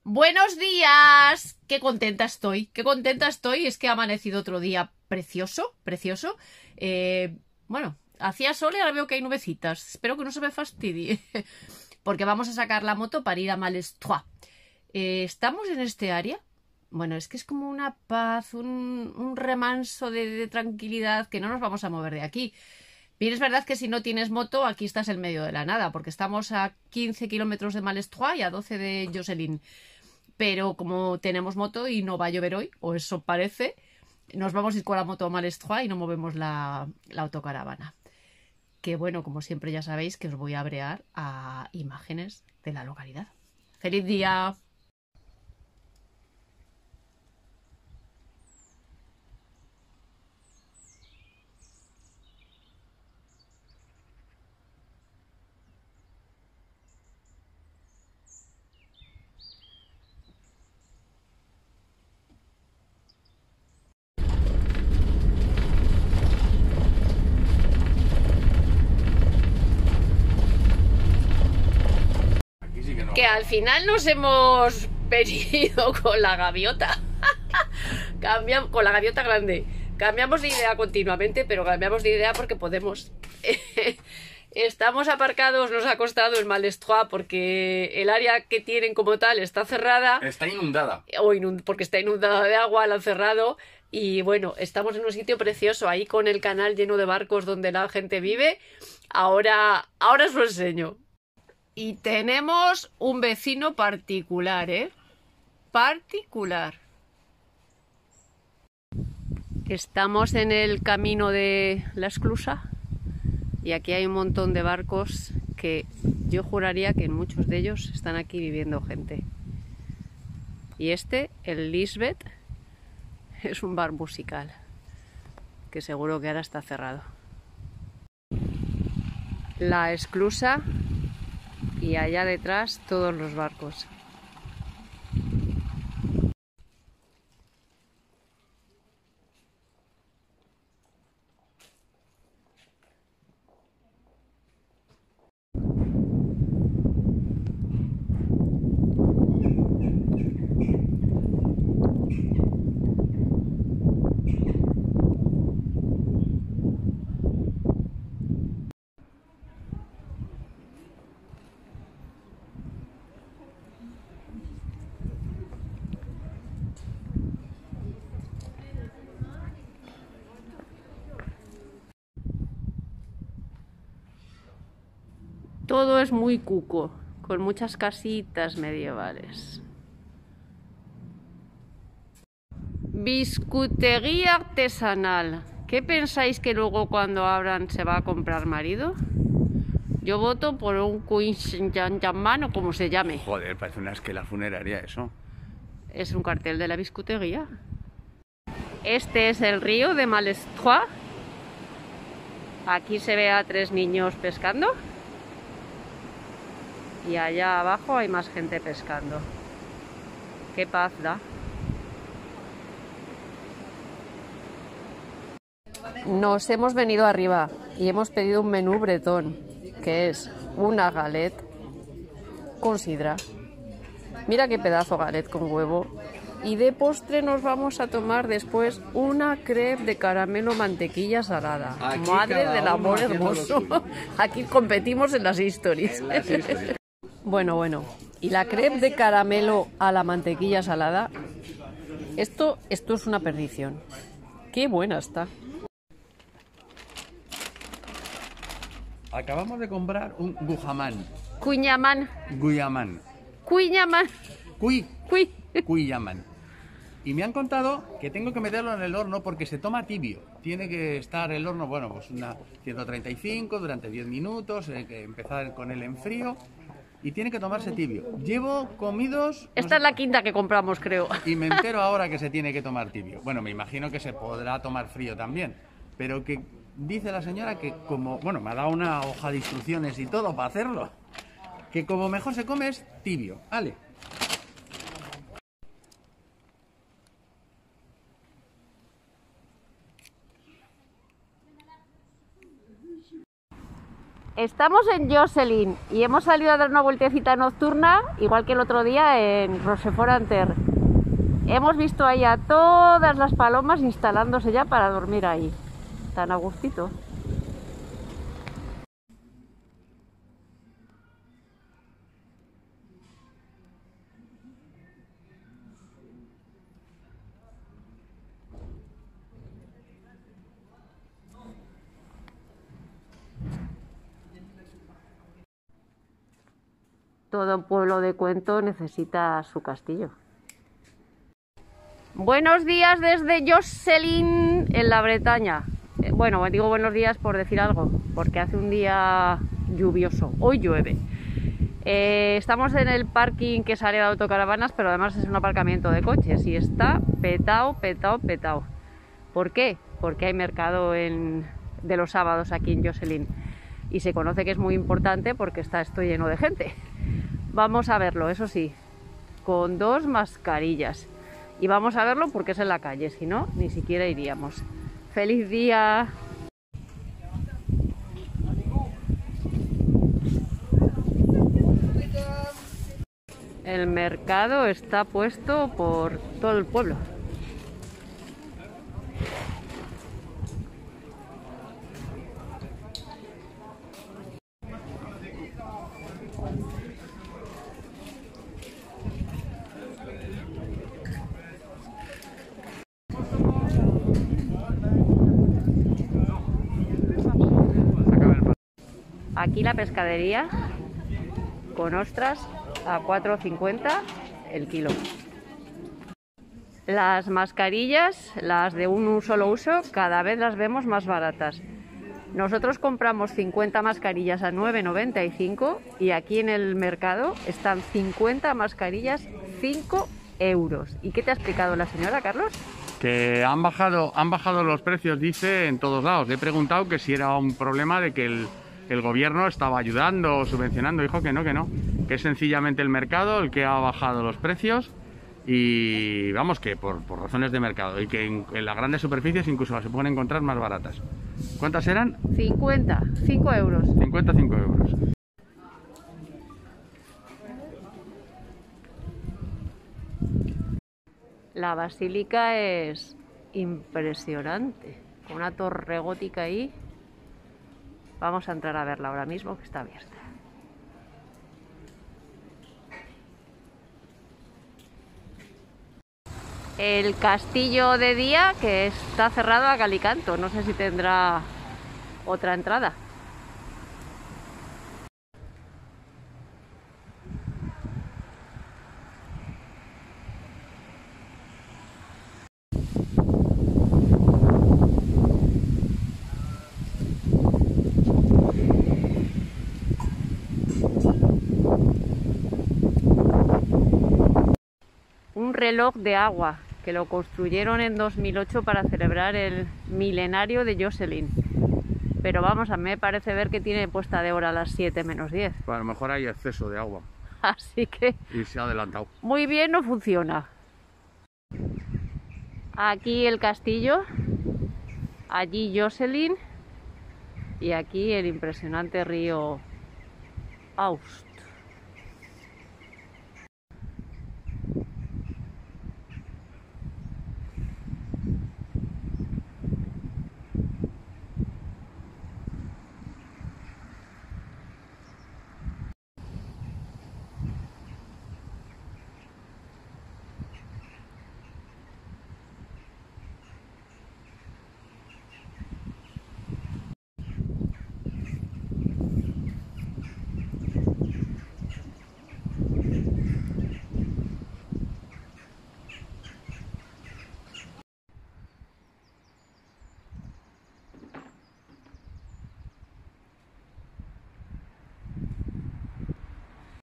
Buenos días, qué contenta estoy, es que ha amanecido otro día precioso, precioso. Bueno, hacía sol y ahora veo que hay nubecitas, espero que no se me fastidie, porque vamos a sacar la moto para ir a Malestroit. Estamos en este área, bueno, es que es como una paz, un remanso de tranquilidad, que no nos vamos a mover de aquí. Bien, es verdad que si no tienes moto, aquí estás en medio de la nada, porque estamos a 15 kilómetros de Malestroit y a 12 de Josselin. Pero como tenemos moto y no va a llover hoy, o eso parece, nos vamos a ir con la moto a Malestroit y no movemos la autocaravana. Que bueno, como siempre ya sabéis que os voy a brear a imágenes de la localidad. ¡Feliz día! Que al final nos hemos venido con la gaviota. Con la gaviota grande. Cambiamos de idea continuamente, pero cambiamos de idea porque podemos. Estamos aparcados, nos ha costado el Malestroit porque el área que tienen como tal está cerrada. Está inundada. Porque está inundada de agua, la han cerrado. Y bueno, estamos en un sitio precioso, ahí con el canal lleno de barcos donde la gente vive. Ahora os lo enseño. Y tenemos un vecino particular, ¿eh? Particular. Estamos en el camino de la esclusa y aquí hay un montón de barcos que yo juraría que en muchos de ellos están aquí viviendo gente. Y el Lisbeth, es un bar musical que seguro que ahora está cerrado. La esclusa y allá detrás todos los barcos. Todo es muy cuco, con muchas casitas medievales. Biscuitería artesanal. ¿Qué pensáis que luego cuando abran se va a comprar marido? Yo voto por un Quinchaman o como se llame. Joder, parece una esquela funeraria eso. Es un cartel de la biscuitería. Este es el río de Malestroit. Aquí se ve a 3 niños pescando. Y allá abajo hay más gente pescando. Qué paz da. Nos hemos venido arriba y hemos pedido un menú bretón, que es una galette con sidra. Mira qué pedazo galette con huevo. Y de postre nos vamos a tomar después una crepe de caramelo mantequilla salada. Aquí Madre del amor hermoso. Aquí competimos en las historias. Bueno. Y la crepe de caramelo a la mantequilla salada. Esto es una perdición. Qué buena está. Acabamos de comprar un Gujaman. Cuñamán. Guyaman. Cuñamán. Cuyaman. Y me han contado que tengo que meterlo en el horno porque se toma tibio. Tiene que estar el horno, bueno, pues una 135 durante 10 minutos, hay que empezar con él en frío y tiene que tomarse tibio. Llevo comidos... Esta es la quinta que compramos, creo. Y me entero ahora que se tiene que tomar tibio. Bueno, me imagino que se podrá tomar frío también, pero que dice la señora que como... Bueno, me ha dado una hoja de instrucciones y todo para hacerlo. Que como mejor se come es tibio. Vale. Estamos en Jocelyn y hemos salido a dar una vueltecita nocturna, igual que el otro día en Rochefort-en-Terre. Hemos visto ahí a todas las palomas instalándose ya para dormir ahí. Tan a gustito. Todo pueblo de cuento necesita su castillo. Buenos días desde Jocelyn, en la Bretaña. Bueno, digo buenos días por decir algo, porque hace un día lluvioso. Hoy llueve. Estamos en el parking que es área de autocaravanas, pero además es un aparcamiento de coches y está petao. ¿Por qué? Porque hay mercado de los sábados aquí en Jocelyn y se conoce que es muy importante porque está esto lleno de gente. Vamos a verlo, eso sí, con 2 mascarillas. Y vamos a verlo porque es en la calle, si no, ni siquiera iríamos. ¡Feliz día! El mercado está puesto por todo el pueblo. Aquí la pescadería con ostras a 4,50 el kilo. Las mascarillas, las de un solo uso, cada vez las vemos más baratas. Nosotros compramos 50 mascarillas a 9,95 y aquí en el mercado están 50 mascarillas 5 euros. ¿Y qué te ha explicado la señora, Carlos? Que han bajado los precios, dice, en todos lados. Le he preguntado que si era un problema de que el gobierno estaba ayudando o subvencionando. Dijo que no, que es sencillamente el mercado el que ha bajado los precios y vamos, que por razones de mercado y que en las grandes superficies incluso las se pueden encontrar más baratas. ¿Cuántas eran? 50, 5 euros. 55 euros. La basílica es impresionante, con una torre gótica ahí. Vamos a entrar a verla ahora mismo, que está abierta. El castillo de día, que está cerrado a cal y canto. No sé si tendrá otra entrada. Un reloj de agua que lo construyeron en 2008 para celebrar el milenario de Jocelyn. Pero vamos, a mí me parece ver que tiene puesta de hora a las 7 menos 10. Pues a lo mejor hay exceso de agua. Así que... Y se ha adelantado. Muy bien, no funciona. Aquí el castillo, allí Jocelyn y aquí el impresionante río Aust.